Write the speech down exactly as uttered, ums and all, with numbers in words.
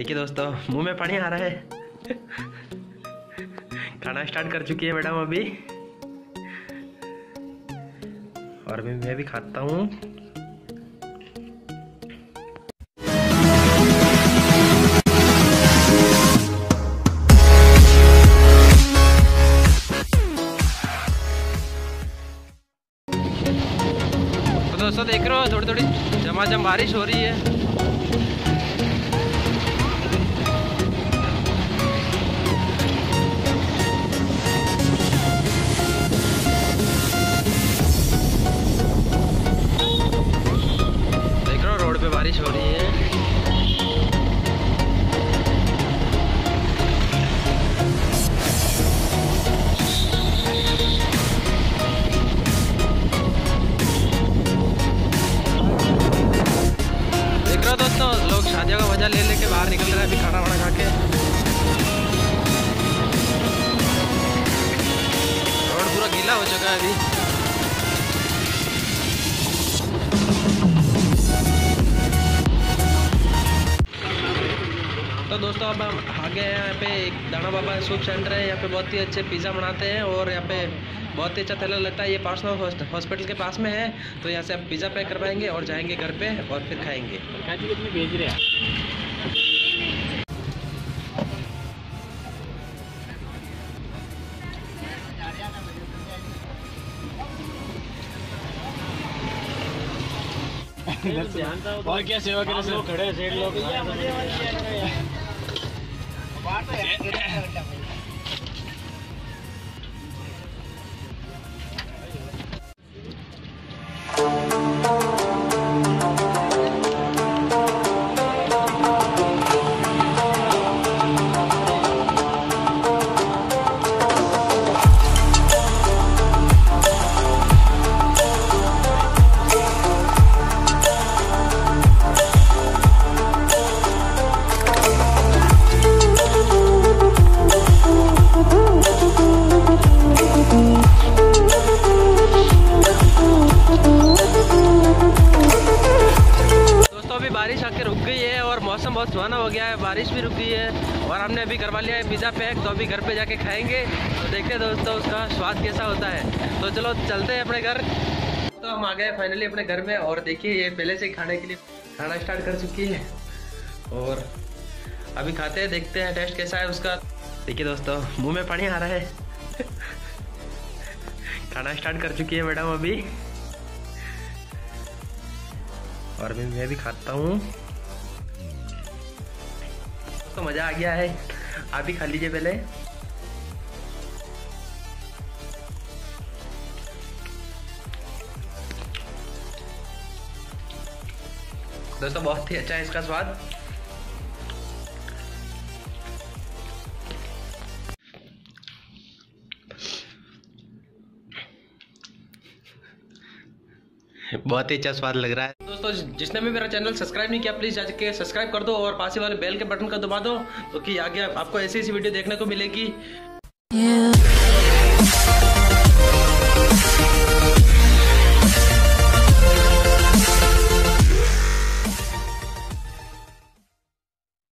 देखिए दोस्तों, मुंह में पानी आ रहा है। खाना स्टार्ट कर चुकी है मैडम अभी, और मैं मैं भी खाता हूँ। तो दोस्तों देख रहे हो, थोड़ी थोड़ी झमाझम बारिश हो रही है। पे बारिश हो रही है। देख रहे हो दोस्तों, लोग शादियों का मजा ले लेके बाहर निकल रहे हैं अभी खाना वाना खा के। रोड पूरा गीला हो चुका है अभी। तो दोस्तों अब हम आ गए हैं यहाँ पे एक दाना बाबा सूप सेंटर है। यहाँ पे बहुत ही अच्छे पिज़्ज़ा बनाते हैं और यहाँ पे बहुत ही अच्छा ठेला लगता है। ये पार्सनल हॉस्पिटल के पास में है, तो यहाँ से हम पिज़्ज़ा पैक करवाएंगे और जाएंगे घर पे और फिर खाएंगे। भेज रहे हैं और क्या सेवा करें सर, खड़े सेठ लोग। बारिश आके रुक गई है और मौसम बहुत सुहाना हो गया है। बारिश भी रुक गई है और हमने अभी करवा लिया है पिज़्ज़ा पैक, तो अभी घर पे जाके खाएंगे। तो देखते हैं दोस्तों उसका स्वाद कैसा होता है। तो चलो चलते हैं अपने घर। तो हम आ गए फाइनली अपने घर में, और देखिए ये पहले से खाने के लिए खाना स्टार्ट कर चुकी है और अभी खाते हैं, देखते हैं टेस्ट कैसा है उसका। देखिए दोस्तों, मुँह में पानी आ रहा है। खाना स्टार्ट कर चुकी है मैडम अभी, और मैं मैं भी खाता हूँ। तो मज़ा आ गया है, आप भी खा लीजिए पहले। दोस्तों बहुत ही अच्छा है इसका स्वाद। बहुत ही अच्छा स्वाद लग रहा है। दोस्तों जिसने भी मेरा चैनल सब्सक्राइब नहीं किया, प्लीज़ जाके सब्सक्राइब कर दो और पास वाले बेल के बटन को दबा दो, तो कि आगे आपको ऐसी ऐसी वीडियो देखने को मिलेगी।